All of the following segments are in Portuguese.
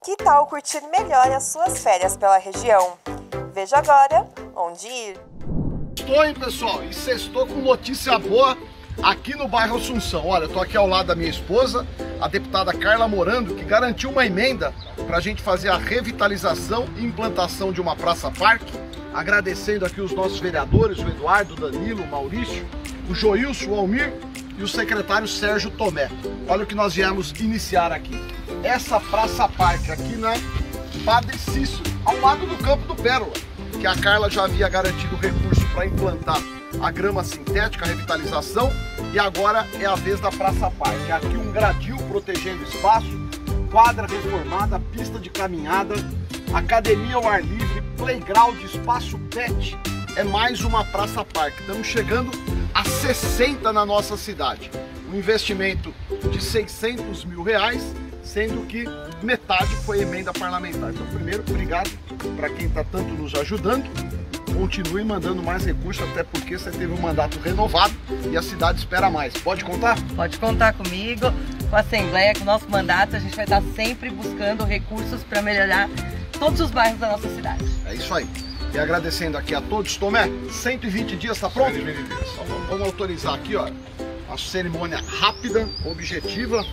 Que tal curtir melhor as suas férias pela região? Veja agora onde ir. Estou, hein, pessoal? E sextou com notícia boa aqui no bairro Assunção. Olha, estou aqui ao lado da minha esposa, a deputada Carla Morando, que garantiu uma emenda para a gente fazer a revitalização e implantação de uma praça-parque. Agradecendo aqui os nossos vereadores, o Eduardo, o Danilo, o Maurício, o Joilson, o Almir e o secretário Sérgio Tomé. Olha o que nós viemos iniciar aqui. Essa praça-parque aqui na Padre Cícero, ao lado do Campo do Pérola, que a Carla já havia garantido recurso para implantar a grama sintética, a revitalização, e agora é a vez da praça-parque. Aqui um gradil protegendo o espaço, quadra reformada, pista de caminhada, academia ao ar livre, playground, espaço pet. É mais uma praça-parque. Estamos chegando a 60 na nossa cidade. Um investimento de R$600 mil, sendo que metade foi emenda parlamentar. Então, primeiro, obrigado para quem está tanto nos ajudando. Continue mandando mais recursos, até porque você teve um mandato renovado e a cidade espera mais. Pode contar? Pode contar comigo, com a Assembleia, com o nosso mandato. A gente vai estar sempre buscando recursos para melhorar todos os bairros da nossa cidade. É isso aí. E agradecendo aqui a todos. Tomé, 120 dias, tá pronto? 120 dias. Vamos autorizar aqui, ó. Uma cerimônia rápida, objetiva.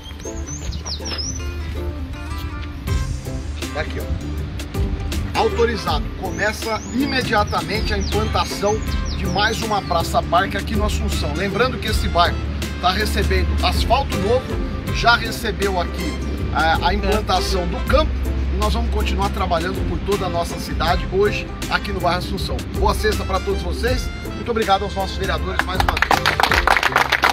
Tá aqui, ó. Autorizado. Começa imediatamente a implantação de mais uma praça-parque aqui no Assunção. Lembrando que esse bairro está recebendo asfalto novo, já recebeu aqui a implantação do campo, e nós vamos continuar trabalhando por toda a nossa cidade hoje aqui no bairro Assunção. Boa sexta para todos vocês. Muito obrigado aos nossos vereadores mais uma vez.